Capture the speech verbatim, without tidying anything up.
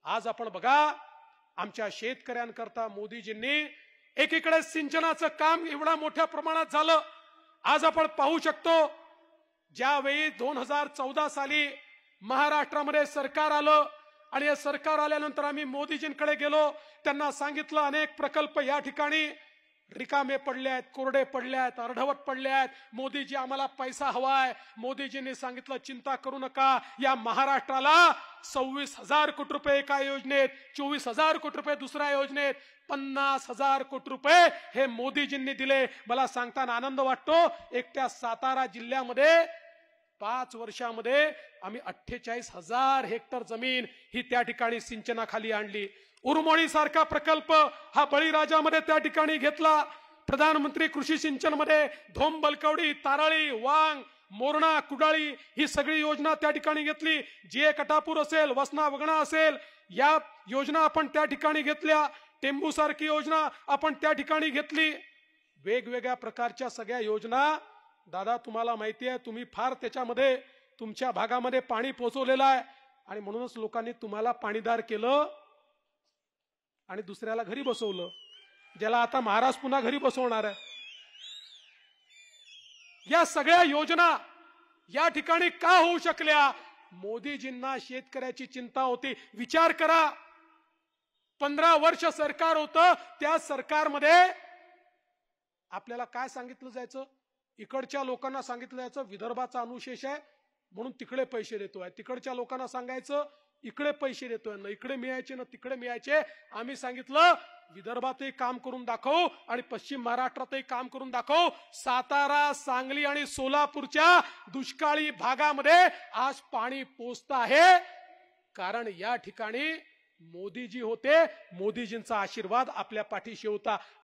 आज आपण बघा आमच्या शेतकऱ्यांकरता मोदीजींनी एकीकडे सिंचनाचं काम एवढा मोठ्या प्रमाणात झालं। आज आपण पाहू शकतो ज्यावेळी दोन हजार चौदा साली महाराष्ट्रामध्ये सरकार आलं आणि हे सरकार आल्यानंतर आम्ही मोदीजींकडे गेलो, त्यांना सांगितलं अनेक प्रकल्प या ठिकाणी रिकामे पडले आहेत, कोरडे पडले आहेत, अर्धवट पडले आहेत, मोदीजी आम्हाला पैसा हवाय। मोदीजींनी सांगितलं चिंता करू नका, या महाराष्ट्राला सव्वीस हजार कोटी रुपये एका योजनेत, चोवीस हजार कोटी रुपये दुसऱ्या योजनेत, पन्नास हजार कोटी रुपये हे मोदीजींनी दिले। मला सांगताना आनंद वाटतो, एकट्या सातारा जिल्ह्यामध्ये पाच वर्षामध्ये आम्ही अठ्ठेचाळीस हजार हेक्टर जमीन ही त्या ठिकाणी सिंचनाखाली आणली। उरमोडी सारखा प्रकल्प हा बळीराजामध्ये त्या ठिकाणी घेतला। प्रधानमंत्री कृषी सिंचन मध्ये धोम बलकवडी, तारळी, वांग, मोरणा, कुडाळी ही सगळी योजना त्या ठिकाणी घेतली। जे कटापूर असेल, वसना वगणा असेल, या योजना आपण त्या ठिकाणी घेतल्या। टेंबू सारखी योजना आपण त्या ठिकाणी घेतली। वेगवेगळ्या प्रकारच्या सगळ्या योजना दादा तुम्हाला माहिती आहे, तुम्ही फार त्याच्यामध्ये तुमच्या भागामध्ये पाणी पोहोचवलेलं आहे आणि म्हणूनच लोकांनी तुम्हाला पाणीदार केलं आणि दुसऱ्याला घरी बसवलं, ज्याला आता महाराज पुन्हा घरी बसवणार आहे। या सगळ्या योजना या ठिकाणी का होऊ शकल्या? मोदीजींना शेतकऱ्याची चिंता होती। विचार करा, पंधरा वर्ष सरकार होतं, त्या सरकारमध्ये आपल्याला काय सांगितलं जायचं? इकडच्या लोकांना सांगितलं जायचं विदर्भाचा अनुशेष आहे म्हणून तिकडे पैसे देतोय, तिकडच्या लोकांना सांगायचं इकडे पैसे देतोय, ना इकडे मिळायचे ना तिकडे मिळायचे। आम्ही सांगितलं विदर्भातही काम करून दाखव आणि पश्चिम महाराष्ट्रातही काम करून दाखव। सातारा, सांगली आणि सोलापूरच्या दुष्काळी भागामध्ये आज पाणी पोचत आहे, कारण या ठिकाणी मोदीजी होते, मोदीजींचा आशीर्वाद आपल्या पाठीशी होता।